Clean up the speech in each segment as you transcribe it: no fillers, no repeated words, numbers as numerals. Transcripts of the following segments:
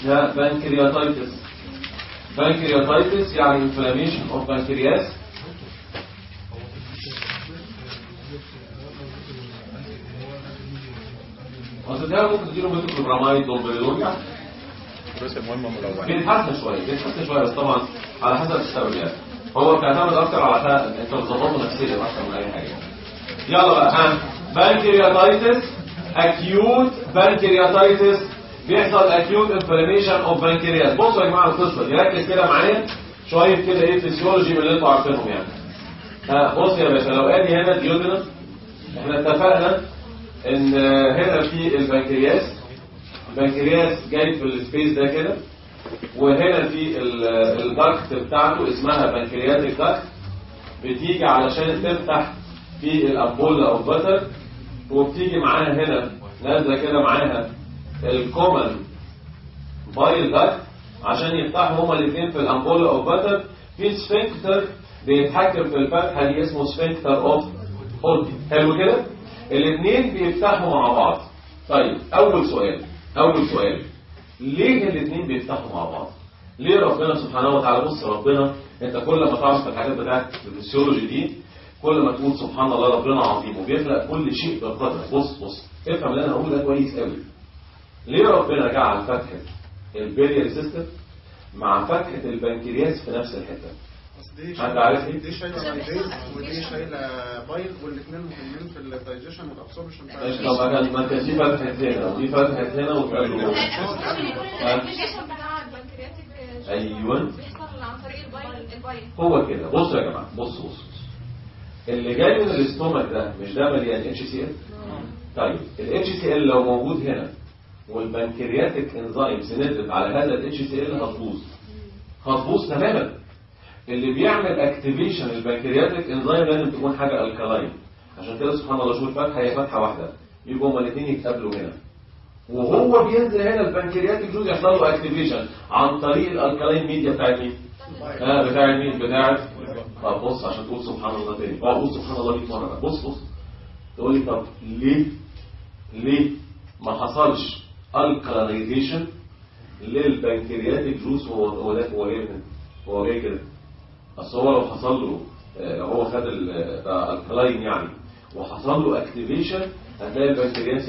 ده بانكرياتايتس. بانكرياتايتس يعني انفلاميشن اوف بانكرياس. اصل ده ممكن تديله ميتوكلوبراميد دومبريدون يعني بس المهم ملون بيتحسن شويه بس طبعا على حسب السبب يعني. هو بيعتمد اكتر على حسب انت بتظبطه نفسيا اكتر من اي حاجه. يلا بقى بانكرياتايتس اكيوت بانكرياتايتس بيحصل اكيوت انفلاميشن اوف بانكرياس. بصوا يا جماعه القصه دي ركز كده معايا شويه كده ايه فيسيولوجي من اللي انتوا عارفينهم يعني. بص يا باشا لو ادي هنا ديودنس احنا اتفقنا ان هنا في البنكرياس جاي في السبيس ده كده وهنا في الدكت بتاعته اسمها بنكرياتيك دكت بتيجي علشان تفتح في الامبولا او بتر وبتيجي معاها هنا نازله كده معاها الكومن بايل دكت عشان يفتحوا هما الاثنين في الامبولا او بتر. في سفنكتر بيتحكم في الفتحه دي اسمه سفنكتر اوف هولدي. حلو كده الاثنين بيفتحوا مع بعض. طيب اول سؤال ليه الاثنين بيفتحوا مع بعض؟ ليه ربنا سبحانه وتعالى؟ بص ربنا انت كل ما تعرف الحاجات بتاعت الفسيولوجي دي كل ما تقول سبحان الله ربنا عظيم وبيخلق كل شيء بقدر. بص افهم اللي انا هقوله ده كويس قوي. ليه ربنا جعل فتحه البيلياري سيستم مع فتحه البنكرياس في نفس الحته؟ حد عارف ايه؟ دي شايله بايدين ودي شايله بايل والاثنين مهمين في الدايجيشن والابسوربشن بتاع ماشي. طب ما كانش دي فتحت هنا ودي فتحت هنا وتقابلوا جوه. ايوه بيحصل عن طريق البايل. هو كده. بصوا يا جماعه بص اللي جاي من الاستومك ده مش ده مليان اتش سي ال؟ طيب الاتش سي ال لو موجود هنا والبنكرياتيك انزيمز نزلت على هذا الاتش سي ال هتبوظ تماما. اللي بيعمل اكتيفيشن البنكرياتيك انزيم لازم تكون حاجه الكالاين. عشان كده سبحان الله شوف الفتحه هي فتحه واحده يبقوا هما الاثنين يتقابلوا هنا وهو بينزل هنا البنكرياتيك جوز يحصل له اكتيفيشن عن طريق الالكالاين ميديا بتاعت مين؟ بتاعت مين؟ بتاعت طب بص عشان تقول سبحان الله تاني قول سبحان الله 100 مره. بص تقول لي طب ليه ما حصلش الكالينيزيشن للبنكرياتيك جوز هو جاي كده؟ اصل هو لو حصل له هو خد الكلاين يعني وحصل له اكتيفيشن هتلاقي البنكرياس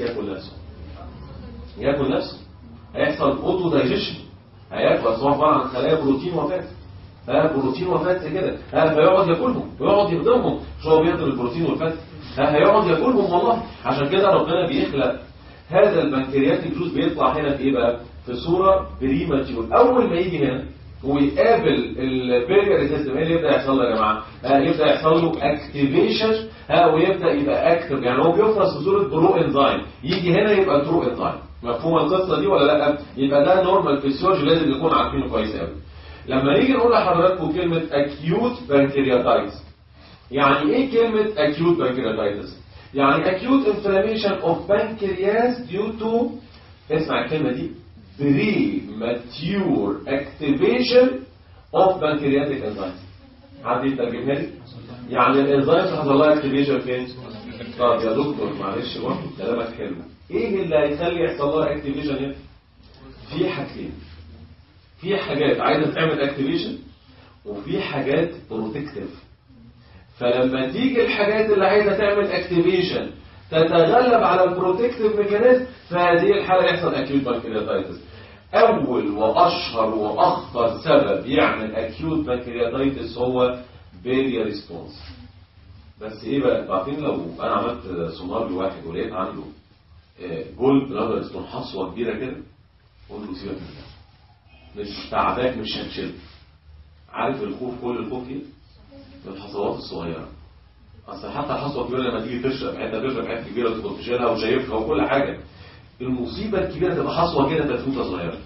ياكل نفسه هيحصل اوتو دايجيشن هياكل. اصل هو عباره عن خلايا بروتين وفات كده فيقعد ياكلهم ويقعد يهضمهم. مش هو بيهضم البروتين والفات هيقعد ياكلهم والله. عشان كده ربنا بيخلق هذا البنكرياتيك جوز بيطلع هنا في ايه بقى؟ في صوره بريماتيور. اول ما يجي هنا ويقابل البيلياري سيستم ايه اللي يبدا يحصل له يا جماعه؟ يبدا يحصل له اكتيفيشن ويبدا يبقى اكتف. يعني هو بيفرز في صوره برو انزيم يجي هنا يبقى ترو انزيم. مفهوم القصه دي ولا لا؟ يبقى ده نورمال فيسيولوجي لازم نكون عارفينه كويس قوي. لما نيجي نقول لحضراتكم كلمه اكيوت بانكرياتايتس يعني ايه كلمه اكيوت بانكرياتايتس؟ يعني اكيوت انفلاميشن اوف بانكرياس ديو تو اسمع الكلمه دي premature activation of pancreatic enzymes. حد يترجمها لي؟ يعني الانزيمز حصل لها اكتيفيشن فين؟ طب يا دكتور معلش برضه كلامك حلو. ايه اللي هيخلي يحصل لها اكتيفيشن هنا؟ في حاجتين. في حاجات عايزه تعمل اكتيفيشن وفي حاجات بروتكتيف. فلما تيجي الحاجات اللي عايزه تعمل اكتيفيشن تتغلب على البروتكتيف ميكانيزم فهذه الحاله يحصل اكيوت بانكرياتايتس. اول واشهر واخطر سبب يعمل اكيوت بانكرياتايتس هو بيلياري ستونز. بس ايه بقى؟ عارفين لو انا عملت سونار لواحد ولقيت عنده جول بلادر ستون حصوه كبيره كده قول له سيبك منها مش تعباك مش هنشل. عارف الخوف كل الخوف ايه؟ الحصوات الصغيره. اصل حتى الحصوه الكبيره لما تيجي تشرب حته كبيره تدخل تشيلها وشايفها وكل حاجه. المصيبه الكبيره تبقى حصوه كده تفوته صغيره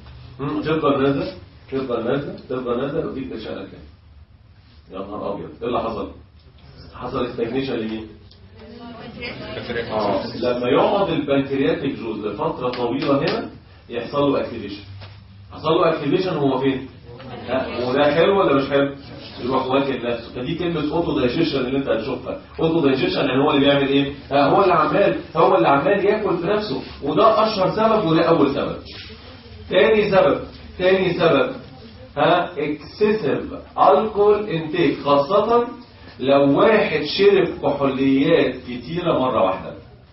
تفضل نازله وتيجي تشقى كده. يا نهار ابيض ايه اللي حصل؟ حصل استجنيشن لمين؟ لما يقعد البنكرياتيك جوز لفتره طويله هنا يحصل له اكتيفيشن هو فين؟ وده حلو ولا مش حلو؟ يروح واكل نفسه. فدي كلمه اوتو دايجيشن اللي انت هتشوفها. اوتو دايجيشن يعني هو اللي بيعمل ايه؟ هو اللي عمال ياكل في نفسه. وده اشهر سبب وده اول سبب. تاني سبب تاني سبب اكسسيف الكول انتيك، خاصة لو واحد شرب كحوليات كتيرة مرة واحدة.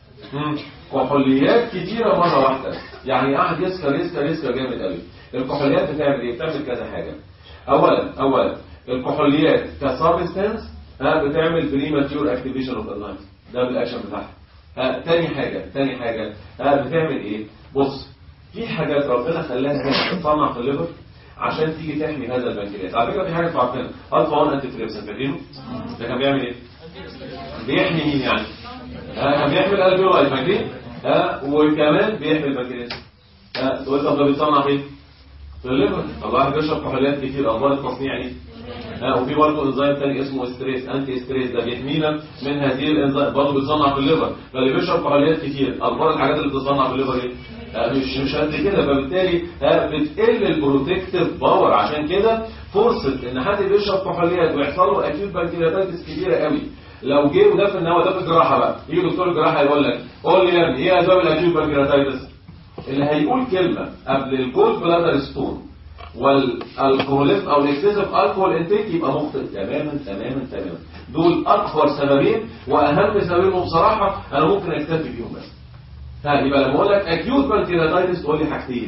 كحوليات كتيرة مرة واحدة، يعني قاعد يسكر يسكر يسكر جامد قوي. الكحوليات بتعمل ايه؟ بتعمل كذا حاجة. اولا الكحوليات كسبستانس بتعمل بريماتيور اكتيفيشن اوف انزيمز، ده بالاكشن بتاعها. تاني حاجة بتعمل ايه؟ بص، في حاجات ربنا خلاها تتصنع في الليفر عشان تيجي تحمي هذا البنكرياس. على فكره في حاجه انتوا عارفينها، الفا 1 انتي تريبسين، فاكرينه؟ ده كان بيعمل ايه؟ بيحمي مين يعني؟ كان بيحمي الالفيولاي، فاكرين؟ وكمان بيحمي البنكرياس. تقول طب ده بيتصنع فين؟ في الليفر. طب واحد بيشرب كحوليات كتير، اخبار التصنيع ايه؟ وفي برضه انزيم ثاني اسمه استريس، انتي استريس، ده بيحمينا من هذه الانزيم، برضه بيتصنع في الليفر. فاللي بيشرب كحوليات كتير، اخبار الحاجات اللي بتتصنع في الليفر ايه؟ مش قد كده، فبالتالي بتقل البروتكتيف باور. عشان كده فرصه ان حد بيشرب كحوليات ويحصل له اكيوت بنكرياتايتس كبيره قوي. لو جه وده في النوى، ده في الجراحه بقى، يجي دكتور الجراحه يقول لك قول لي يا ابني ايه اسباب الاكيوت بنكرياتايتس؟ اللي هيقول كلمه قبل الجولد بلادر ستون والالكوليزم او الاكسسيف الكول انتيك يبقى مخطئ تماما. دول اكبر سببين واهم سببين، وبصراحه انا ممكن اكتفي بيهم بس. يبقى لما اقول لك اكيوت بنكرياتايتس تقول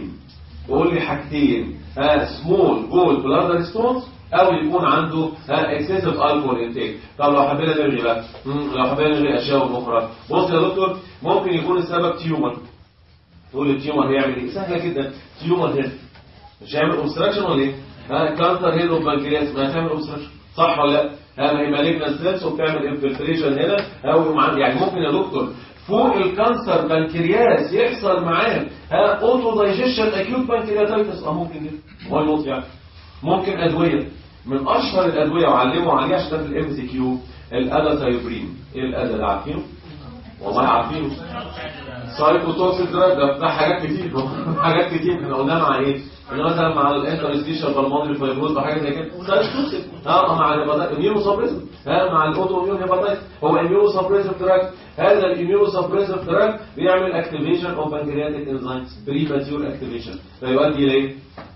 لي حاجتين، سمول جولد بلادر ستونز او يكون عنده اكسسيف الكول انتيك. طب لو حبينا نلغي بقى، لو حبينا نلغي اشياء اخرى، بص يا دكتور، ممكن يكون السبب تيومر. تقول لي التيومر هيعمل ايه؟ سهله جدا، تيومر هيد مش هيعمل اوبستراكشن ولا ايه؟ كانسر هيد اوف بنكرياس ما هتعمل اوبستراكشن، صح ولا لا؟ ما هي مالجنس سيلز وبتعمل انفلتريشن هنا، او يعني ممكن يا دكتور فوق الكانسر بنكرياس يحصل معاه اوتو دايجيشن اكيوت بنكرياتايتس. ممكن كده، هو النقط يعني. ممكن ادويه، من اشهر الادويه وعلموا عليها عشان ده في الام سي كيو، الادازايوبرين. ايه الادازايوبرين ده؟ عارفينه؟ والله عارفينه. سايكوتوكسيك دراج، ده حاجات كتير احنا قلناها مع ايه؟ مثلا مع الانترستيشال بالمونري فايبروز وحاجه زي كده، سايكوتوكسيك. مع الاميونو سبريسيف، مع الاوتو اميون هيباتايتس، هو اميونو سبريسيف دراج. هذا الاميونو سبريسيف دراج بيعمل اكتيفيشن اوف بنكرياتيك انزيمز، بريماتيور اكتيفيشن، فيؤدي الى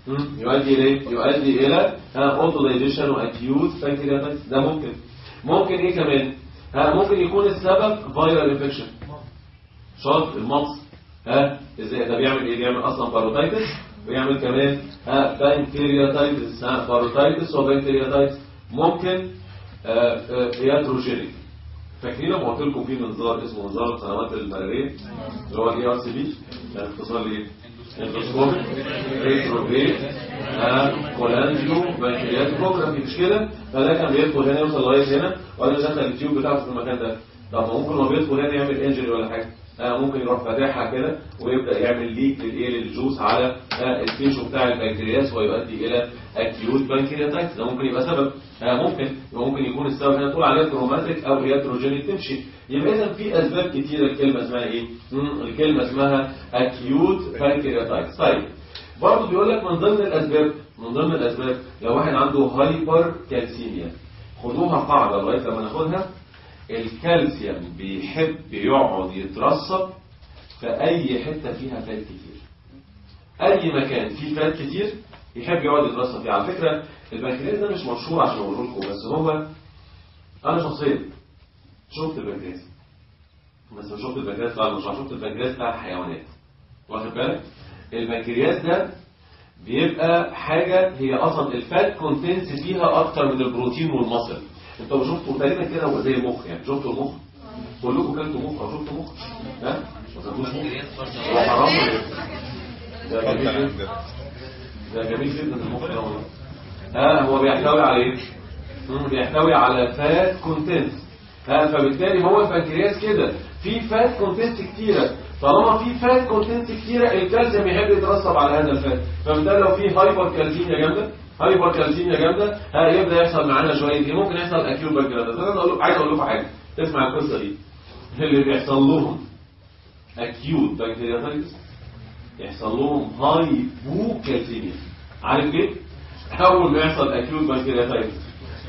يؤدي الى اوتو دايجيشن واكيوت بنكرياتايتس. ده ممكن ايه كمان؟ ممكن يكون السبب فايرال انفكشن، شرط المص. ازاي ده بيعمل ايه؟ بيعمل اصلا باروتايتس، ويعمل كمان بانكرياتايتس، باروتايتس وبانكرياتايتس. ممكن ياتروجينيك. فاكرين لما قلت لكم في منظار اسمه منظار القنوات المراريه اللي هو الاي ار سي بي، يعني اختصار ليه؟ اندوسكوبي ريتروجريد كولانجيو بانكرياتوجرافي، مش كده؟ فده كان بيدخل هنا يوصل لغايه هنا وبعدين يدخل التيوب بتاعته في المكان ده. طب ممكن هو بيدخل هنا يعمل انجري ولا حاجه؟ ممكن يروح فاتحها كده ويبدا يعمل ليك للجوس على التيشو بتاع البنكرياس ويؤدي الى اكيوت بنكرياتايتس. ده ممكن يبقى سبب. ممكن يكون السبب هنا تقول عليها تروماتيك او ياتروجينيك تمشي. يبقى اذا في اسباب كتيره. الكلمه اسمها ايه؟ الكلمه اسمها اكيوت بنكرياتايتس. طيب برضه بيقول لك من ضمن الاسباب لو واحد عنده هايبر كالسيميا، خدوها قاعده لغايه لما ناخدها. الكالسيوم بيحب يقعد يترسب في اي حته فيها فات كتير. اي مكان فيه فات كتير يحب يقعد يترسب فيه. على فكره البنكرياس ده مش مشهور عشان اقول لكم، بس هو انا شخصيا شفت البنكرياس، بس مش شفت البنكرياس بتاع المشروع، شفت البنكرياس بتاع الحيوانات. واخد بالك؟ البنكرياس ده بيبقى حاجه هي اصلا الفات كونتنس فيها اكتر من البروتين والمصل. انتوا شفتوا تقريبا كده هو زي المخ، يعني شفتوا المخ كلكم كلتوا مخ او شفتوا مخ؟ ما شفتوش مخ؟ هو حرام ولا ايه؟ ده جميل جدا المخ ده. هو بيحتوي على ايه؟ بيحتوي على فات كونتنت. فبالتالي هو البنكرياس كده في فات كونتنت كتيره. طالما في فات كونتنت كتيره الكالسيوم يحب يترسب على هذا الفات. فبالتالي لو في هايبر كالسيميا جامده يبدا يحصل معانا شويه ممكن يحصل اكيوت بنكرياتايتس. انا عايز اقول لكم حاجه، تسمع القصه دي. اللي بيحصل لهم اكيوت بنكرياتايتس يحصل لهم هايبوكالسيميا. عارف ليه؟ اول ما يحصل اكيوت بنكرياتايتس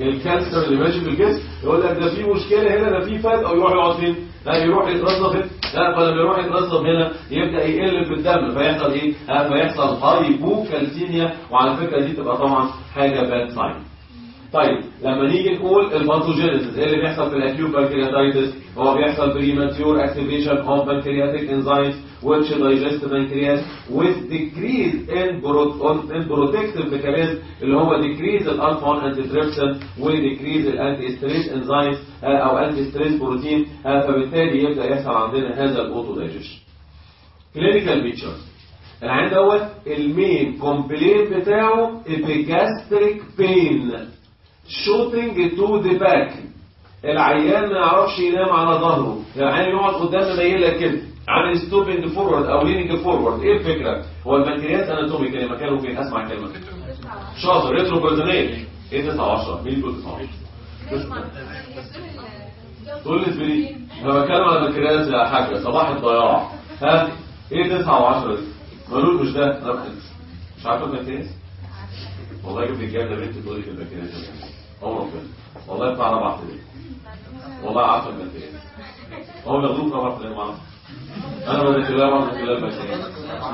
الكانسر اللي ماشي في الجسم يقول لك ده في مشكله هنا، ده في فات، او يروح يقعد فين؟ لا، يروح يترسب لا فلما يروح يترسب هنا يبدا يقل في الدم فيحصل ايه؟ فيحصل هايبوكالسيميا، وعلى فكره دي تبقى طبعا حاجه باد ساين. طيب لما نيجي نقول الباثوجينيسيس ايه اللي بيحصل في الاكيوت بانكرياتايتس؟ هو بيحصل بريماتيور اكتيفيشن اوف pancreatic enzymes which digest pancreas with decrease in protective mechanism اللي هو decrease الالفا 1 antitrypsin و decrease الانتي ستريس enzymes او انتي ستريس بروتين، فبالتالي يبدا يحصل عندنا هذا الاوتو دايجيشن. كلينيكال فيتشرز العين دوت المين كومبلين بتاعه epigastric pain shooting to the back. العيان ما يعرفش ينام على ظهره، العيان يقعد قدام مايل كده عامل ستوبنج فورورد او ليننج فورورد. ايه الفكره؟ هو البنكرياس اناتوميكالي مكانه فين؟ اسمع كلمه شاطر ريتروبرتونيل. ايه 19 مين يقول 19 تقول لي سبري؟ انا بتكلم على البنكرياس يا حاجه صباح الضياع. ها ايه 9 و10 دي؟ مالوش مش ده؟ انا مش عارفه البنكرياس والله جبت الجاب ده بنت تقول لي في البنكرياس عمره كده والله بتاع 4 سنين والله عارفه البنكرياس هو مغلوب 4 سنين معاه. انا بدات لا بعرف خلال البنكرياس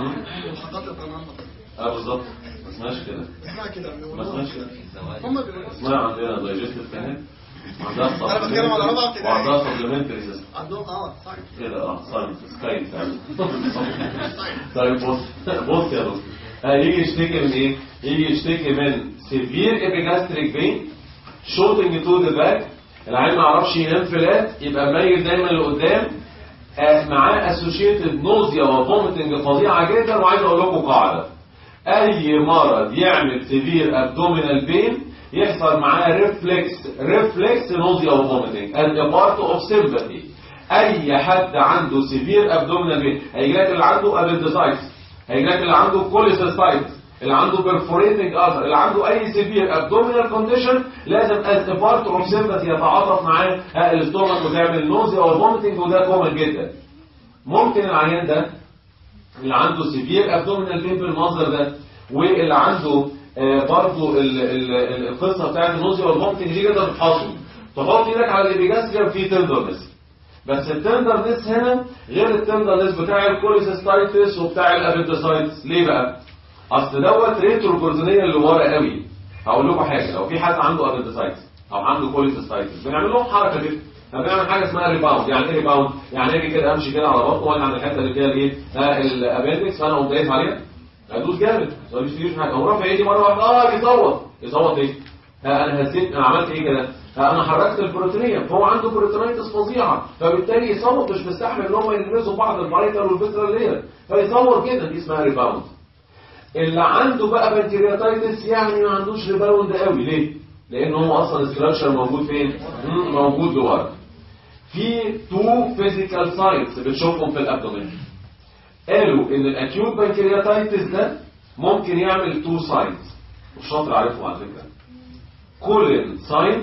بالظبط ما اسمهاش كده ما اسمهاش كده اسمها عندنا دايجستيف كانت عندها انا بتكلم على رابعه ابتدائي وعندها سبلمنتري سيستم عندهم صحيح كده ساينس سكاي طيب بص يا دكتور يجي يشتكي من ايه؟ يجي يشتكي من سيفير ايبيجاستريك بين شوتنج تو ذا باك، العيان ما يعرفش ينام فلات يبقى مايل دايما لقدام، معاه اسوشيتد نوزيا وفوميتنج فظيعه جدا. وعايز اقول لكم قاعده، اي مرض يعمل سيفير ابدومينال بين يحصل معاه ريفلكس نوزيا وفوميتنج and part of sympathy. اي حد عنده سيفير ابدومينال بين هيجي لك اللي عنده ابندسايتس، هيجي لك اللي عنده كوليسيستايتس، اللي عنده perforating ulcer، اللي عنده اي سيفير ابدومينال كونديشن لازم as a part of sympathy يتعاطف معاه الاستومك وتعمل نوزيا وفوميتنج، وده كومن جدا. ممكن العيان ده اللي عنده سيفير ابدومينال بين بالمنظر ده واللي عنده برضه القصه بتاعت النوزيا والفوميتنج دي كده تحط ايدك على الابيجاستريم في تندرنس، بس التندرنس هنا غير التندرنس بتاع الكوليسيستايتس وبتاع الابندسايتس. ليه بقى؟ اصل دوت ريتروبرتونيال اللي ورا قوي. هقول لكم حاجه، لو في حد عنده ابندسايتس او عنده كوليسيستايتس بنعمل لهم حركه كده، بنعمل حاجه اسمها ريباوند. يعني ايه ريباوند؟ يعني اجي كده امشي كده على بطنه وانا عند الحته اللي فيها الايه؟ الابندكس، فانا اقوم دايس عليها ادوس جامد ما بيشتريش حاجه، اقوم رافع ايدي مره واحده يصوت ايه؟ انا هزيت، انا عملت ايه كده؟ انا حركت البروتينيه، فهو عنده بروتينايتس فظيعه فبالتالي يصوت، مش مستحمل ان هم يلمسوا بعض الفايتال والفيسرال لير فيصور كده، دي اسمها ريباوند. اللي عنده بقى بنكرياتايتس يعني ما عندوش ريباوند قوي. ليه؟ لان هو اصلا الستراكشر موجود فين؟ موجود لورا. في 2 فيزيكال ساينز بتشوفهم في الابدومين. قالوا ان الاكيوت بنكرياتايتس ده ممكن يعمل 2 ساينز، والشاطر عارفهم على فكره، كولين ساين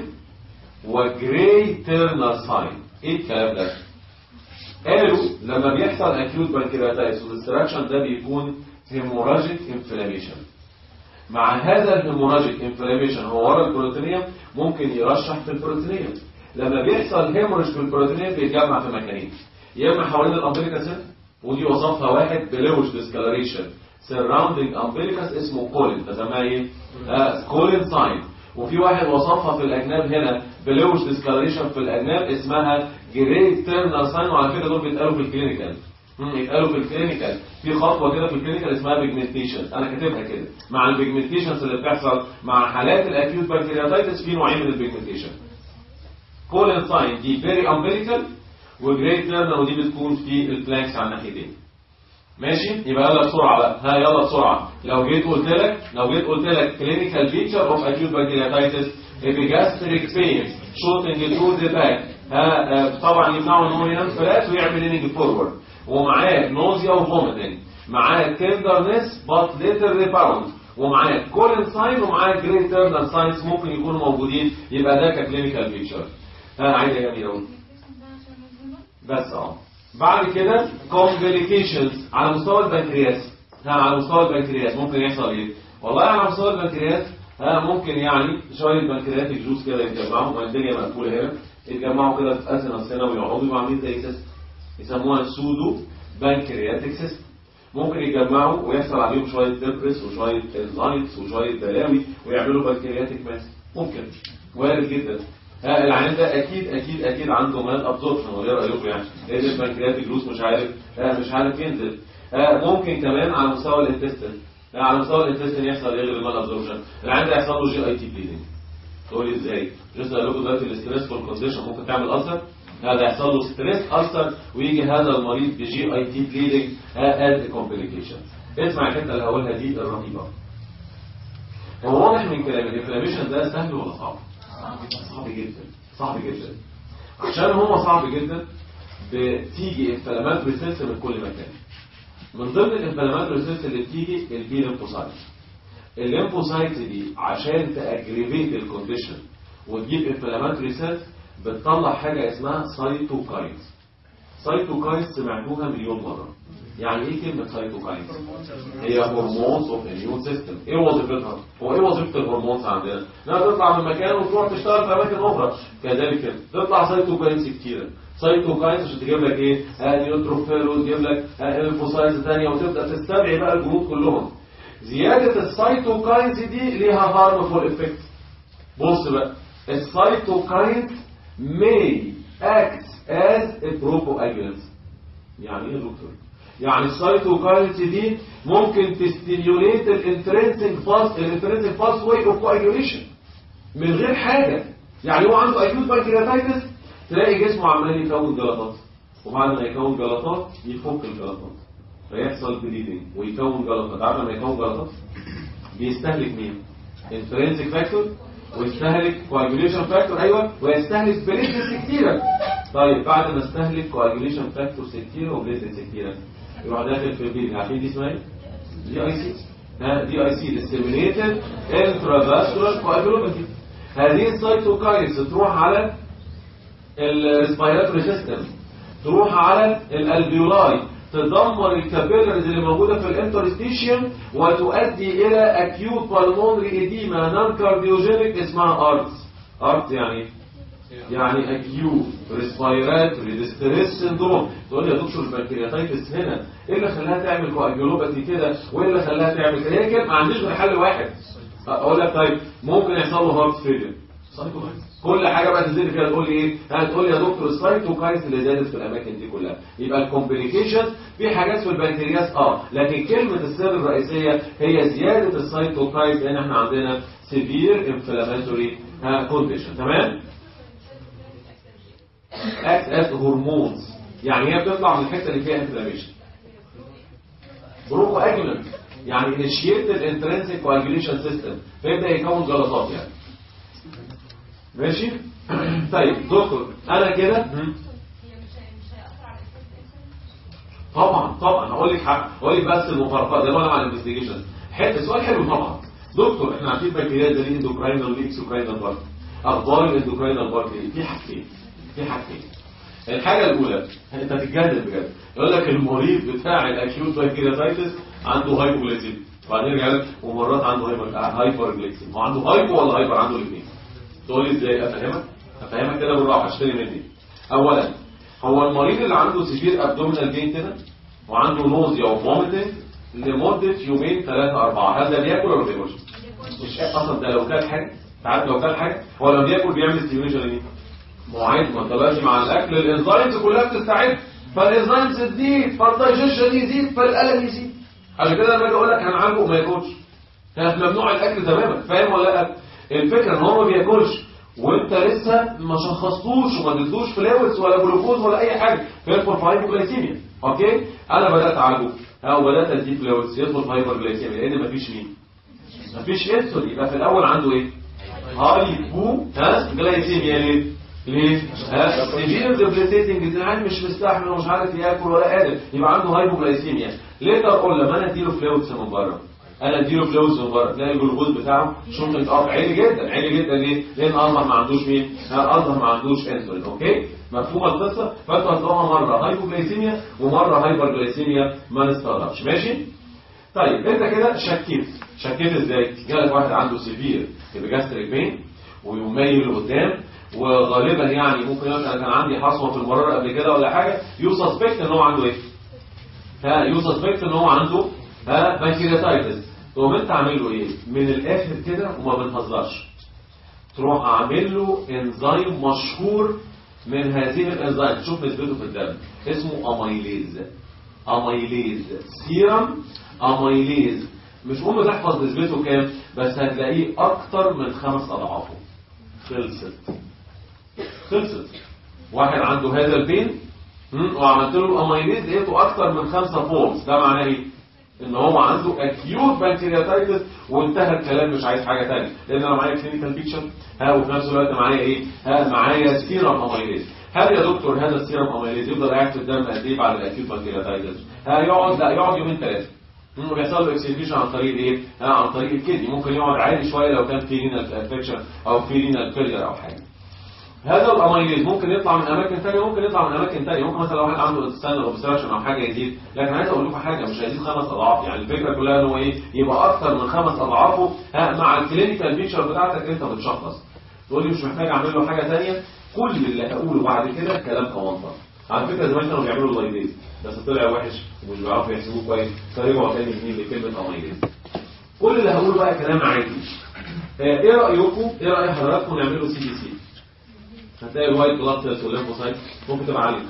وجراي تيرنر ساين. ايه الكلام ده؟ قالوا لما بيحصل اكيوت بنكرياتايتس والستراكشن ده بيكون هيموراجيك انفلاميشن. مع هذا الهيموراجيك انفلاميشن هو ورا البروتينيوم ممكن يرشح في البروتينيوم. لما بيحصل هيموراج في البروتينيوم بيتجمع في مكانين، يا اما حوالين الامبليكاس ودي وصفها واحد بلوش ديسكالريشن سراوندينج امبليكاس اسمه كولين، بسميها ايه؟ كولين ساين. وفي واحد وصفها في الاجناب هنا بلوش ديسكالريشن في الاجناب اسمها جراي تيرنر ساين. وعلى فكره دول بيتقالوا في الكلينيكال، يتقالوا في الكلينيكال في خطوه كده في الكلينيكال اسمها بيجمنتيشن، انا كاتبها كده. مع البيجمنتيشنز اللي بتحصل مع حالات الاكيوت بنكرياتايتس في نوعين من البيجمنتيشن. كولين ساين دي فيري امبليكال، وجراي تيرنر ودي بتكون في الفلانكس على الناحيتين. ماشي؟ يبقى يلا بسرعه بقى، يلا بسرعه. لو جيت قلت لك كلينيكال فيتشر اوف اكيوت بنكرياتايتس epigastric pain shooting through the back، طبعا يمنعه ان هو ينام فلات ويعمل ليننج فورورد، ومعاه نوزيا وفوميتنج، معاه تندرنس بات ليتر ريباوند، ومعاه كولين ساين، ومعاه جراي تيرنر ساينز ممكن يكونوا موجودين. يبقى ده ككلينيكال فيتشر. عايز يا جميل اهو بس بعد كده كومبليكيشنز على مستوى البنكرياس. على مستوى البنكرياس ممكن يحصل ايه؟ والله على مستوى البنكرياس ممكن يعني شويه بنكرياتيك جوز كده يتجمعوا، ما الدنيا مقفوله هنا، يتجمعوا كده في اسنه ويقعدوا يبقوا عاملين زي كده يسموها سودو بانكرياتيك سيستم. ممكن يتجمعوا ويحصل عليهم شويه دبرس وشويه انزايمز وشويه بلاوي ويعملوا بانكرياتيك ماس. ممكن، وارد جدا. العيان ده اكيد عنده مال ابزوربشن، ولا ايه رايكم يعني؟ لان البنكرياتيك جلوس مش عارف ينزل. ممكن كمان على مستوى الانتستين، على مستوى الانتستين يحصل ايه غير المال ابزوربشن؟ العيان ده يحصل له جي اي تي بليدنج. تقول لي ازاي؟ لسه قايل لكم دلوقتي الاستريسفول كونديشن ممكن تعمل ألسر. هذا يحصل له ستريس ألسر ويجي هذا المريض بجي اي تي بليدنج از كومبليكيشن. اسمع الحته اللي هقولها دي الرهيبه. هو واضح من كلام الانفلاميشن ده سهل ولا صعب؟ صعب جدا، صعب جدا. عشان هو صعب جدا بتيجي انفلاماتوري سيلز من كل مكان. من ضمن الانفلاماتوري سيلز اللي بتيجي البي ليمفوسايت. الليمفوسايت دي عشان تاجريفيت الكونديشن وتجيب انفلاماتوري سيلز بتطلع حاجه اسمها سايتوكاينز. سايتوكاينز سمعتوها مليون مره. يعني ايه كلمه سايتوكاينز؟ هي هرمونز اوف اميون سيستم. ايه وظيفتها؟ هو ايه وظيفه الهرمونز عندنا؟ انها تطلع من مكان وتروح تشتغل في اماكن اخرى. كذلك تطلع سايتوكاينز كتيره. سايتوكاينز عشان تجيب لك ايه؟ نيوتروفيل وتجيب لك ليمفوسايتس ثانيه وتبدا تستدعي بقى الجنود كلهم. زياده السايتوكاينز دي ليها هارمفول افكت. بص بقى، السايتوكاينز may act as a procoagulant. يعني ايه يا دكتور؟ يعني السايتوكاينز دي ممكن تستيميوليت الانترنسك باس واي اوف كواجوليشن من غير حاجه. يعني هو عنده اكيوت بانكرياتايتس تلاقي جسمه عمال يكون جلطات، وبعد ما يكون جلطات يفك الجلطات فيحصل بليدنج ويكون جلطات. عارف لما يكون جلطات بيستهلك مين؟ انترنسك فاكتور ويستهلك كواجوليشن فاكتور. ايوه، ويستهلك بليتلتس كتيره. طيب بعد ما استهلك كواجوليشن فاكتورز كتيره وبليتلتس كتيره يروح داخل في البيل. عارفين دي اسمها ايه؟ دي اي سي. دي اي سي ديستيميليتد انترافاسكولار كواجولوباثي. هذه السايتوكاينز تروح على الريسبيراتوري سيستم، تروح على الالفيولاي، تدمر الكابيلاريز اللي موجوده في الانترستيشيوم وتؤدي الى اكيوت بالمونري ايديما نون كارديوجينيك اسمها ارتس. ارتس يعني اكيوت ريسبيراتوري ديستريس سندروم. تقول لي يا دكتور البنكرياتايتس هنا ايه اللي خلاها تعمل كواجولوباثي كده وايه اللي خلاها تعمل كده؟ هي كده ما عنديش غير حل واحد. اقول لك طيب ممكن يحصل له هارت فيلير. كل حاجه بقى تزيد فيها تقول لي ايه؟ هتقول لي يا دكتور السايتوكاينز اللي زادت في الاماكن دي كلها. يبقى الكومبليكيشن في حاجات في البنكرياس لكن كلمه السر الرئيسيه هي زياده السايتوكاينز لان احنا عندنا سيفير انفلاماتوري كونديشن. تمام؟ اكت از هرمونز، يعني هي بتطلع من الحته اللي فيها انفلاميشن. بروكو اجولنت يعني انيشيت الانترنسيك كواجوليشن سيستم فيبدا يكون جلطات يعني. ماشي؟ طيب دكتور انا كده طبعا هقول لك بس المفارقات ده ولا مع الانفستيجيشن. حته سؤال حلو طبعا. دكتور احنا عارفين البنكرياس ده ليه اندوكراينال وليه اكسوكراينال بارت. اخبار الاندوكراينال بارت في حاجتين. الحاجه الاولى انت تتجادل بجد، يقول لك المريض بتاع الاكيوت بانكرياتايتس عنده هايبوغليسيميا وبعدين يرجع لك ومرات عنده هايبرجليسيميا. هو عنده هايبو ولا هايبر؟ عنده الاثنين. تقول لي ازاي؟ افهمك كده بالراحه اشتري مني. اولا هو المريض اللي عنده سيفير ابدومينال بين كده وعنده نوزيا وفوميتنج لمده يومين 3 4 هل ده بياكل ولا ما بياكلش؟ مش اصلا ده لو كان حاجه تعرف لو كان حاجه هو لما بياكل بيعمل ستيميوليشن لمين؟ معاد. ما انت مع الاكل الانزيمز كلها بتستعد فالانزيمز تزيد فالدايجيشن يزيد فالالم يزيد. عشان كده لما اجي اقول لك هنعالجه وما ياكلش ممنوع الاكل تماما. فاهم ولا لا؟ الفكره ان هو ما بياكلش وانت لسه ما شخصتوش وما اديتوش فلاويدز ولا جلوكوز ولا اي حاجه فيدخل في هايبوغليسيميا. اوكي انا بدات اعالجه او بدات ادي فلاويدز يدخل في هايبوغليسيميا لان مفيش مين؟ مفيش انسولين. يبقى في الاول عنده ايه؟ هايبوغليسيميا. ليه؟ سيفير ديبليتيتنج العين مش مستحمل ومش عارف ياكل ولا قادر يبقى عنده هايبوغليسيميا. ليه اقول لما انا اديله فلاويدز من بره من بره تلاقي الجلوكوز بتاعه شوط عالي جدا. ليه؟ لان اصبح ما عندوش مين؟ اصبح ما عندوش انسولين. اوكي مفهومه القصه؟ فانتوا هتلاقوها مره هايبوغليسيميا ومره هايبرجليسيميا ما نستغربش. ماشي؟ طيب انت كده شكيت ازاي؟ جالك واحد عنده سيفير جاستريك بين ويميل لقدام وغالبا يعني ممكن يقول انا كان عندي حصوه في المراره قبل كده ولا حاجه، يو سسبكت ان هو عنده ايه؟ يو سسبكت ان هو عنده بانكرياتايتس. تقوم انت عامل له ايه؟ من الاخر كده وما بنهزرش، تروح عامل له انزيم مشهور من هذه الانزيم، تشوف نسبته في الدم، اسمه اميليز. اميليز سيرم اميليز، مش مهم تحفظ نسبته كام، بس هتلاقيه اكتر من 5 اضعافه. خلصت. واحد عنده هذا البين وعملت له الاميليز لقيته اكتر من 5 فولز، ده معناه ايه؟ ان هو عنده اكيوت بانكرياتايتس، وانتهى الكلام، مش عايز حاجه ثانيه، لان انا معايا كلينيكال بيكتشر وفي نفس الوقت معايا ايه؟ معايا سيرم اميليز. هل يا دكتور هذا السيرم اميليز يفضل قاعد في الدم قد ايه بعد الاكيوت بانكرياتايتس؟ يقعد، لا يقعد يومين 3. بيحصل له اكسكريشن عن طريق ايه؟ عن طريق الكدني. ممكن يقعد عادي شويه لو كان في رينال انفكشن او في رينال فيلير او حاجه. هذا الاميليز ممكن يطلع من اماكن ثانيه، ممكن يطلع من اماكن ثانيه، ممكن مثلا لو واحد عنده انتستينال اوبستراكشن او حاجه يزيد، لكن عايز اقول لكم حاجه، مش هيزيد 5 اضعاف، يعني الفكره كلها ان هو ايه؟ يبقى اكتر من 5 اضعافه. مع الكلينيكال بيكتشر بتاعتك انت بتشخص، تقول لي مش محتاج اعمل له حاجه ثانيه، كل اللي هقوله بعد كده كلام كوانطه. على فكره زمان كانوا بيعملوا اللايديز بس طلع وحش ومش بيعرفوا يحسبوه كويس، فرجعوا تاني اثنين لكلمه اميليز. كل اللي هقوله بقى كلام عادي. ايه رايكم؟ ايه راي حضراتكم نعمل له سي بي سي؟ هتلاقي الوايت بلاد سيلز والليمفوسايت ممكن تبقى عاليه.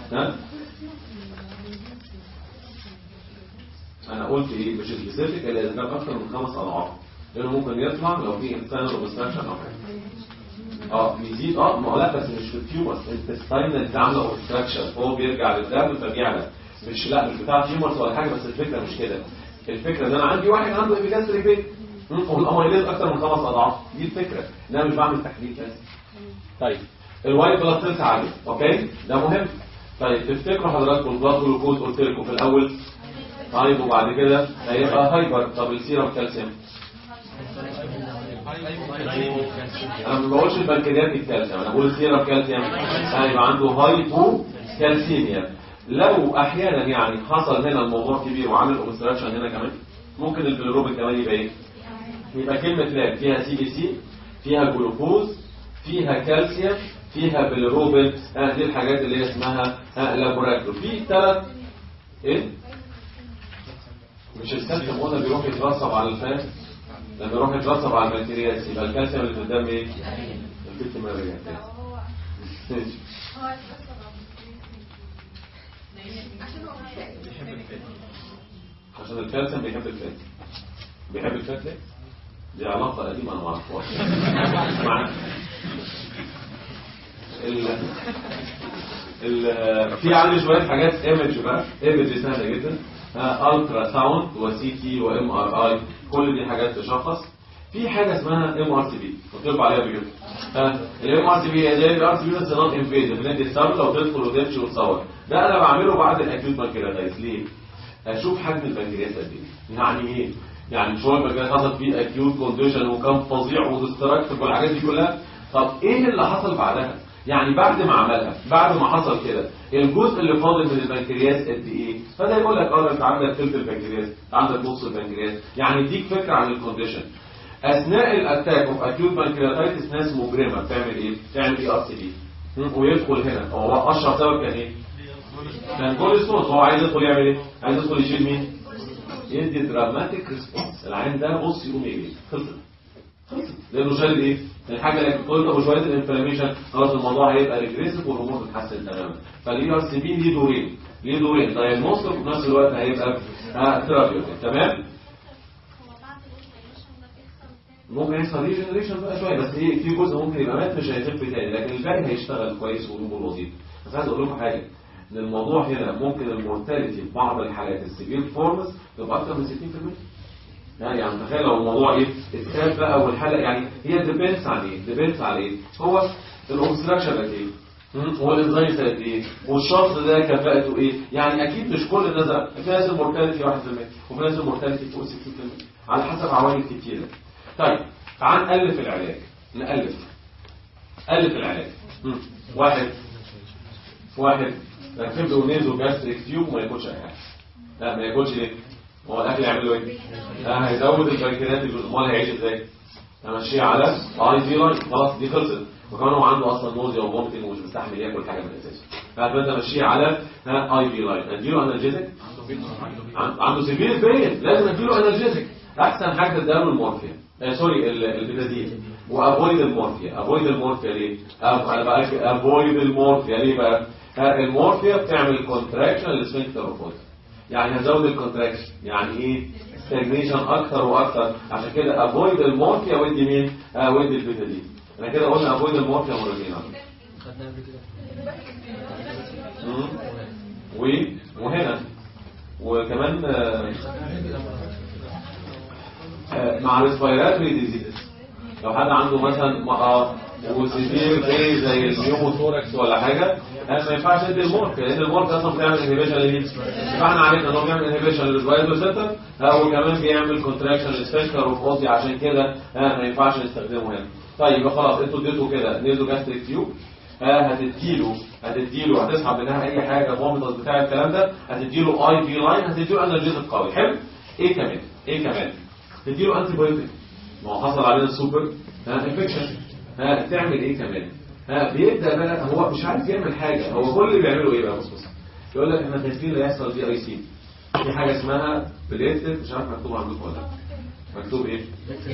انا قلت ايه؟ مش سبيسيفيك الا اذا كان اكتر من 5 اضعاف، لانه ممكن يطلع لو في انسان اوبستراكشن او حاجه. بيزيد ما هو لا، بس مش في التيومرز، الانتستاينال اللي عامله اوبستراكشن هو بيرجع للدم فبيعلى، مش بتاع تيومرز ولا حاجه، بس الفكره مش كده. الفكره ان انا عندي واحد عنده ايبيجاستريك بين والاميليز اكتر من 5 اضعاف، دي الفكره ان انا مش بعمل تحليل بس. طيب الوايت بلاد سيلز عاليه، اوكي ده مهم. طيب تفتكروا حضراتكم البلاد جلوكوز قلت لكم في الاول طيب، وبعد كده هيبقى هايبر. طب السيرم كالسيوم؟ انا ما بقولش البنكرياتيك كالسيوم، انا بقول السيرم كالسيوم هيبقى عنده هايبو كالسيميا. لو احيانا يعني حصل هنا الموضوع كبير وعامل اوبستراكشن هنا كمان، ممكن البيلروبين كمان يبقى ايه؟ يبقى كلمه لاب فيها سي بي سي، فيها جلوكوز، فيها كالسيوم، فيها بيلروبين. دي الحاجات اللي هي اسمها لابوراتور. في 3 ايه؟ مش الكالسيوم قلنا بيروح يترسب على الفات، لما يروح يترسب على البنكرياس يبقى الكالسيوم اللي في الدم ايه؟ الفيت ماريا. عشان الكالسيوم بيحب الفات. بيحب الفات ليه؟ دي علاقة قديمة انا ما اعرفهاش. في عندي شوية حاجات ايمج بقى، ايمج سهلة جدا، الترا ساوند وسي تي وام ار اي، كل دي حاجات تشخص. في حاجة اسمها ام ار سي بي قلت لكم عليها بجد. الام ار سي بي هي زي الار سي بي بس نوت انفيزيف، بندي السبب لو تدخل وتمشي وتصور. ده انا بعمله بعد الاكيوت بانكرياتايتس. ليه؟ اشوف حجم البنكرياس قد ايه. يعني ايه؟ يعني شويه البنكرياس حصل فيه اكيوت كونديشن وكان فظيع وديستراكتيف والحاجات دي كلها. طب ايه اللي حصل بعدها؟ يعني بعد ما عملها، بعد ما حصل كده، الجزء اللي فاضل من البنكرياس قد ايه؟ فده يقول لك انت عندك ثلث البنكرياس، عندك نص البنكرياس، يعني يديك فكره عن الكونديشن. اثناء الاتاك اوف اكيوت بانكرياتايتس ناس مجرمه بتعمل ايه؟ بتعمل اي ار سي بي ويدخل هنا. هو اشهر سبب كان ايه؟ كان جول ستونز. هو عايز يدخل يعمل ايه؟ عايز يدخل يشيل مين؟ يدي دراماتيك ريسبونس. العين ده بص يقوم يجري. خلصت لانه شال ايه؟ الحاجه اللي قلت ابو شويه الانفلاميشن، خلاص الموضوع هيبقى ريجريسيف والامور تتحسن تماما. فالاي ار سي بي ليه دورين دايجنوستيك وفي نفس الوقت هيبقى ثيرابيوتيك. تمام؟ ممكن يحصل ريجنريشن بقى شويه، بس ايه، في جزء ممكن يبقى مات مش هيخف تاني، لكن الباقي هيشتغل كويس والامور وظيفه. بس عايز اقول لكم حاجه، ان الموضوع هنا ممكن المورتاليتي في بعض الحالات السيفير فورمز تبقى اكتر من 60%. يعني تخيل لو الموضوع ايه اتساب بقى والحاله، يعني هي ديبيندز على ايه؟ هو الاوبستراكشن قد ايه؟ هو الانزيم قد ايه؟ والشخص ده كفاءته ايه؟ يعني اكيد مش كل الناس، في ناس المورتاليتي 1% وفي ناس المورتاليتي فوق 60% على حسب عوامل كتيره. طيب تعال نألف العلاج. ألف العلاج. واحد ركب له نيزو جاستريك تيوب وما ياكلش اي حاجه. لا ما ياكلش ليه؟ هو الاكل يعمل له ايه؟ هيزود البنكرياس. امال هيعيش ازاي؟ امشيه على اي في لاين، خلاص دي خلصت. وكمان هو عنده اصلا نوزيا وفوميتنج ومش مستحمل ياكل حاجه من الاساس، فبدا امشيه على اي في لاين. اديله انرجيتك، عنده سيفير بين، لازم اديله انرجيتك. احسن حاجه تديله المورفيا، سوري البيتادين، وافويد المورفيا. افويد المورفيا ليه؟ انا بقى افويد المورفيا ليه بقى؟ المورفيا بتعمل كونتراكشن للسفنكتر اوف، يعني هزود الكونتراكشن، يعني ايه؟ ستاجنيشن اكتر واكتر. عشان كده افويد المورفيا ودي مين؟ ودي البيتادين. انا كده قلنا افويد المورفيا مرتين خدناها قبل كده. وهنا وكمان مع الريسبيراتوري ديزيز. لو حد عنده مثلا وسيفير ايه زي النيوموثوركس ولا حاجه، ما ينفعش ندي المورك، لان المورك اصلا بيعمل انهبيشن لمين؟ فاحنا عرفنا ان هو بيعمل انهبيشن للفايتال سنتر، وكمان بيعمل كونتراكشن للسفنكتر اوف اوزي، عشان كده ما ينفعش نستخدمه هنا. طيب خلاص انتوا اديتوا كده نيزو جاستريك تيوب، هتديله هتسحب منها اي حاجه فوميتس بتاع الكلام ده، هتديله اي في لاين، هتديله انرجيتك قوي. حلو. ايه كمان تديله انتي بايوتيك، ما هو حصل علينا السوبر انفكشن. تعمل ايه كمان؟ بيبدا بقى هو مش عارف يعمل حاجه، هو كل اللي بيعمله ايه بقى؟ بص يقول لك احنا خايفين لا يحصل دي اي سي. في حاجه اسمها بليتلت، مش عارف مكتوب عندكم ولا لا. مكتوب ايه؟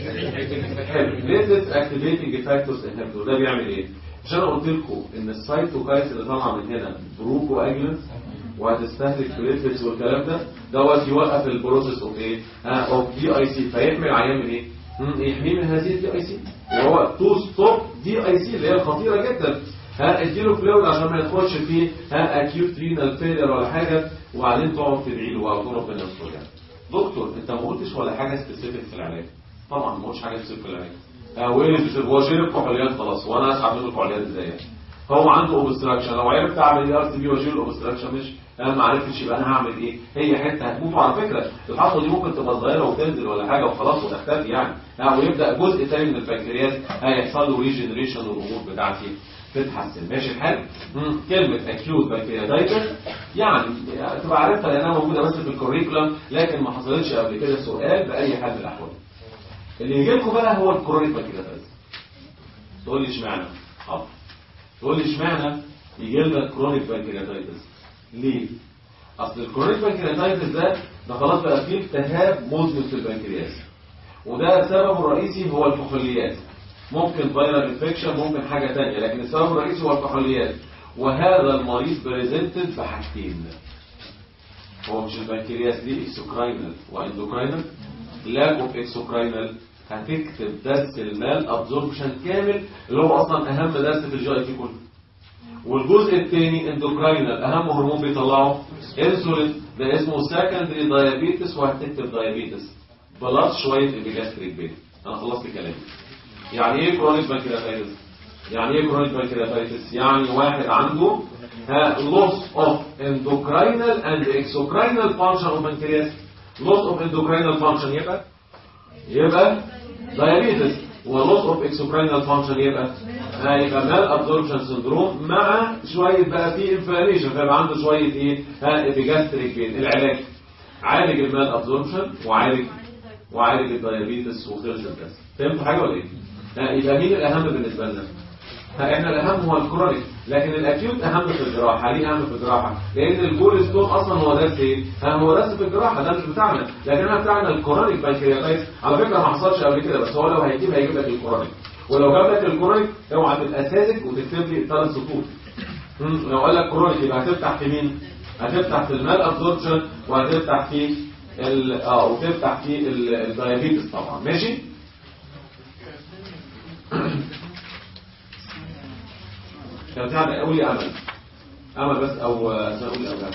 بليتلت اكتيفيتنج فاكتورز انهبيتور. ده بيعمل ايه؟ مش انا قلت لكم ان السايتوكاينز اللي طالعه من هنا بروكو اجلنت وهتستهلك بليتلتس والكلام ده دوت يوقف البروسيس اوف ايه؟ اوف دي اي سي، فيحمي العيان من ايه؟ يحميه من هذه الدي اي سي، وهو تو ستوب دي اي سي اللي هي الخطيره جدا. اديله فلويد عشان ما يدخلش فيه اكيوت رينال فيلير ولا حاجه، وبعدين تقعد تدعي له وتقول ربنا يستر. يعني دكتور انت ما قلتش ولا حاجه سبيسيفيك في العلاج. طبعا ما قلتش حاجه سبيسيفيك في العلاج. هو شرب كحوليات خلاص، وانا اسحب منه الكحوليات ازاي؟ هو عنده اوبستراكشن، لو عرفت اعمل ار تي بي واشيل الاوبستراكشن مش انا ما عرفتش، يبقى انا هعمل ايه؟ هي حته هتموت. على فكره الحصوه دي ممكن تبقى صغيره وتنزل ولا حاجه وخلاص وتختفي يعني، ويبدا جزء ثاني من البنكرياس هيحصل له ريجنريشن والامور بتاعتي تتحسن. ماشي الحال؟ كلمه اكيوت بنكرياتايتس يعني تبقى عارفها لانها موجوده بس في الكوريكولم، لكن ما حصلتش قبل كده سؤال باي حال من الاحوال. اللي يجي لكم بقى هو الكرونيك بنكرياتايتس. تقول لي اشمعنى؟ تقول لي اشمعنى يجي لنا كرونيك بنكرياتايتس؟ ليه؟ اصل الكرونيك بنكرياتايتس ده خلاص بقى فيه التهاب مزمن في البنكرياس، وده سببه الرئيسي هو الكحوليات. ممكن فيرال انفكشن، ممكن حاجه ثانيه، لكن السبب الرئيسي هو الكحوليات. وهذا المريض بريزنتد بحاجتين، هو مش البنكرياس ليه اكسوكراينال واندوكراينال. لاك اوف اكسوكراينال هتكتب درس المال ابزوربشن كامل اللي هو اصلا اهم درس في الجي اي تي كله. والجزء الثاني اندوكراينال، اهم هرمون بيطلعه انسولين، ده اسمه سكندري دايابيتس، وهتكتب دايابيتس بلس شويه ايبيجاستريك بين. انا خلصت كلامي. يعني ايه كرونيك بنكرياتايتس؟ يعني ايه كرونيك بنكرياتايتس؟ يعني واحد عنده loss of endocrinal and exocrinal function of pancreas. loss of endocrinal function يبقى diabetes، و loss of exocrinal function يبقى مال absorption syndrome مع شويه بقى فيه inflammation، فيبقى عنده شويه ايه؟ epigastric pain. العلاج عالج المال absorption وعالج الدايابيتس وخلص البس. فهمتوا حاجه ولا ايه؟ يبقى مين الاهم بالنسبه لنا؟ احنا الاهم هو الكرونيك، لكن الاكيوت اهم في الجراحه. ليه اهم في الجراحه؟ لان الجول ستون اصلا هو درس ايه؟ هو درس في الجراحه، ده مش بتاعنا، لكن احنا بتاعنا الكرونيك بنكرياتايتس. على فكره ما حصلش قبل كده، بس هو لو هيجيب لك الكرونيك، ولو جاب لك الكرونيك اوعى تبقى ساذج وتكتب لي 3 سطور. لو قال لك كرونيك يبقى هتفتح في مين؟ هتفتح في المال ابزوربشن، وهتفتح في وتفتح في الدايابيتس طبعا. ماشي؟ كان في حاجه قولي امل بس، او سنقول الاولاد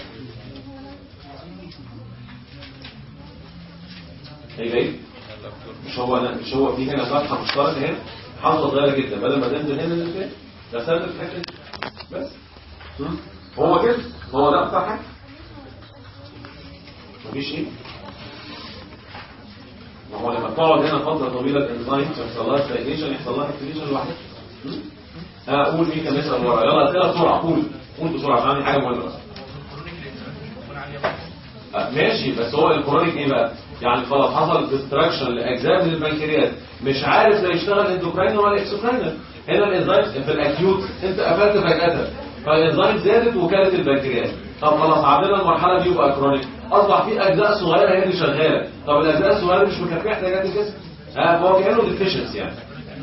ايه مش هو في هنا فتحه مشتركه هنا، حاطه صغيره جدا، بدل ما تنزل هنا ننزل كده، ده سبب الحته دي بس. هو كده، هو ده اكتر حاجه، مفيش ايه. ما هو لما تقعد هنا فتره طويله الانزيم يحصل لها ستاجنيشن، يحصل لها اكتيفيشن لوحدها. قول مين كان يسأل ورا، يلا اسئله بسرعه، قول بسرعه عشان عندي حاجه مهمه. ماشي، بس هو الكرونيك ايه بقى؟ يعني خلاص حصل ديستراكشن لاجزاء من البنكرياس، مش عارف لا يشتغل اندوكراين ولا اكسوكراين. هنا الانزيم في الاكيوت انت قفلت فجأة، فالانزيم زادت وكالة البنكرياس. طب خلاص عدينا المرحله دي وبقى كرونيك، اصبح في اجزاء صغيره هي اللي شغاله. طب الاجزاء الصغيره مش مكفيه احتياجات الجسم، فهو كانه ديفيشنسي يعني.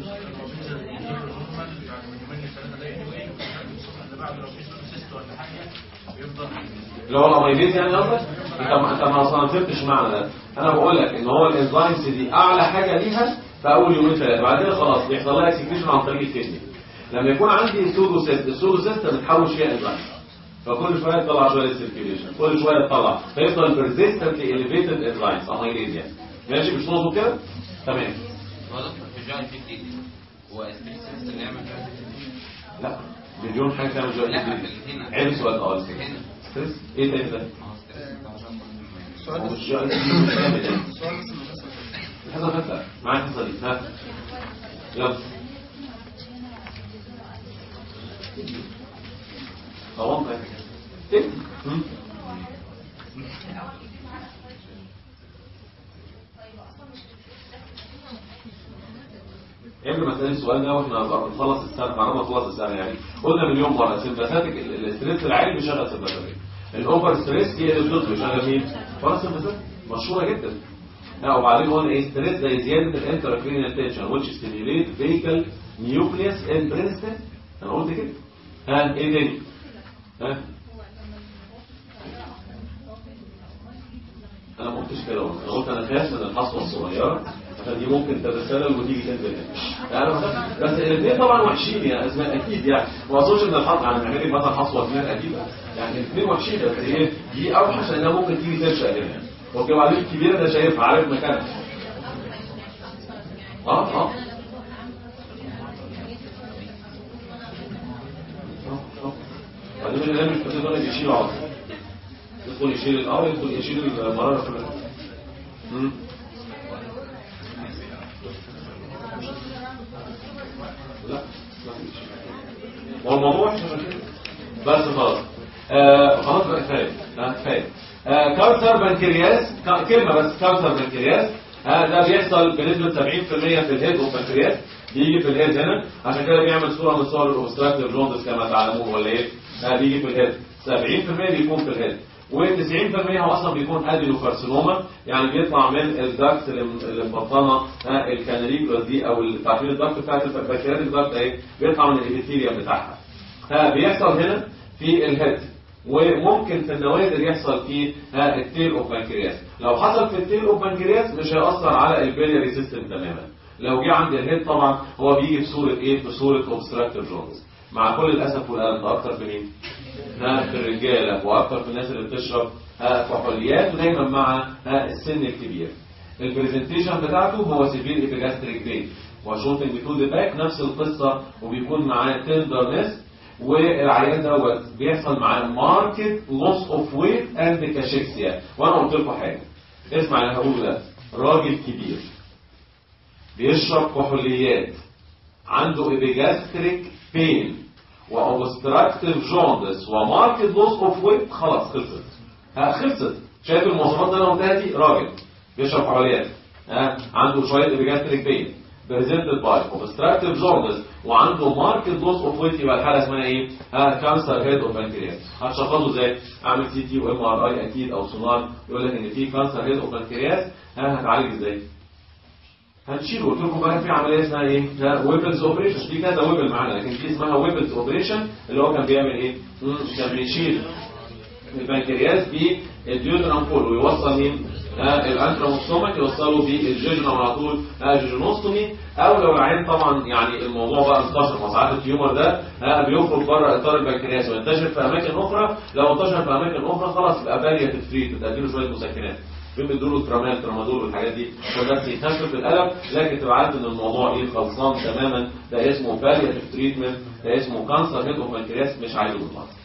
اللي هو الاميليز يعني قصدك؟ انت ما اصلا فهمتش معنى ده. انا بقول لك ان هو الانزيمز دي اعلى حاجه ليها في اول يومين ثلاثه، بعد كده خلاص بيحصل لها اكسكريشن عن طريق الكدني. لما يكون عندي سودوسيست، السودوسيست بتحوش فيها انزيم، فكل شويه تطلع شويه سيركيوليشن، كل شويه تطلع، فيفضل بيرزيستنتلي اليفيتد انزيمز اميليز يعني. ماشي مش نقطه كده؟ تمام. هو دكتور في الجاي في جديد هو ستريس اللي يعمل لا مليون حاجه تعمل جوه الجديد. عيب سؤال اه ستريس ايه تاني ده؟ السؤال مش جوه الجديد مش جامد يعني. السؤال بس الحصه فتله معاك الحصه دي ها يلا. طبعا كده قبل ما اسال السؤال ده واحنا بنخلص السنه، بعد ما نخلص السنه يعني قلنا مليون مره سمباثيك الاستريس العالي بيشغل سمباثيك، الاوفر ستريس هي اللي بتطلب بيشغل مين؟ باراسمباثيك مشهوره جدا. وبعدين قلنا ايه ستريس زي زياده الانتراكرينيال تنشن which stimulate vagal nucleus in brainstem. انا قلت كده. ها ايه تاني؟ ها انا ما قلتش كده، انا قلت انا خايف من الحصوه الصغيره عشان دي ممكن تتسلل وتيجي تنزل هنا. بس الاثنين طبعا وحشين يا اسماء اكيد يعني، ما اظنش ان الحصوه يعني نعمل مثلا حصوه اثنين اكيد يعني الاثنين وحشين، بس ايه دي اوحش انها ممكن تيجي تنشا هنا. اوكي وبعدين الكبيره ده شايفها عارف مكانها. بعدين اللي مش بتقدر يشيل عضل، يدخل يشيل الارض، يدخل يشيل المراره كلها. لا والموضوع بس خلاص خلاص بقى كفايه كفايه. كانسر بنكرياس كلمه بس، كانسر بنكرياس ده بيحصل بنسبه 70% في الهيد والبنكرياس، بيجي في الهيد هنا، عشان كده بيعمل صوره من صور الاوبستراكتيف جوندس كما تعلمون ولا ايه؟ بيجي في الهيد 70% بيكون في الهيد، و90% هو اصلا بيكون ادينوكارسينوما، يعني بيطلع من الدكت اللي مبطنه الكاناليكولاس دي او تعرفين الدكت بتاعت البنكرياس الدكت اهي بيطلع من الابيثيليوم بتاعها. بيحصل هنا في الهيد، وممكن في النوادر يحصل في التيل اوف بنكرياس. لو حصل في التيل اوف بنكرياس مش هيأثر على البيلياري سيستم تماما. لو جه عند الهيد طبعا هو بيجي في صوره ايه؟ في صوره اوبستراكتيف جوندس. مع كل الاسف والالم ده اكتر في مين؟ في الرجاله، واكتر في الناس اللي بتشرب كحوليات، ودايما مع السن الكبير. البرزنتيشن بتاعته هو سيفير ايبيجاستريك بين وشوتنج تو ذا باك، نفس القصه، وبيكون معاه تندرنس، والعيان دوت بيحصل معاه ماركت لوس اوف ويت اند كاشيكسيا. وانا قلت لكم حاجه اسمع اللي هقوله ده، راجل كبير بيشرب كحوليات عنده ايبيجاستريك بين واوبستراكتيف جوندس وماركت لوس اوف ويت، خلاص خلصت خلصت. شايف المواصفات اللي انا قلتها دي؟ راجل بيشرب كحوليات عنده شويه ايبيجاستريك بين بريزنتد باي اوبستراكتيف جوندس وعنده ماركت لوس اوف ويت، يبقى الحاله اسمها ايه؟ كانسر هيد اوف بنكرياس. هتشخصه ازاي؟ اعمل سي تي وام ار اي اكيد او سونار يقول لك ان في كانسر هيد اوف بنكرياس. هتعالج ازاي؟ هنشيله. قلت لكم بقى في عمليه اسمها ايه؟ ويبلز اوبريشن، في كذا ويبل معانا، لكن في اسمها ويبلز اوبريشن اللي هو كان بيعمل ايه؟ كان بيشيل البنكرياس بالديودرام فول ويوصل مين؟ الانتراموستومك يوصله بالجيجنوم على طول جيجنوستومي. او لو العين طبعا يعني الموضوع بقى انتشر، وساعات التيومر ده بيخرج بره اطار البنكرياس وينتشر في اماكن اخرى، لو انتشر في اماكن اخرى خلاص يبقى بالياتيف تريت، بتديله شويه مسكنات بيدوا له ترامادول والحاجات دي عشان بس يخفف الالم، لكن تبقى عارف ان الموضوع ايه؟ خلصان تماما. ده اسمه بالياتيف تريتمنت، ده اسمه كانسر هيد اوف بنكرياس، مش عايزه بالمره.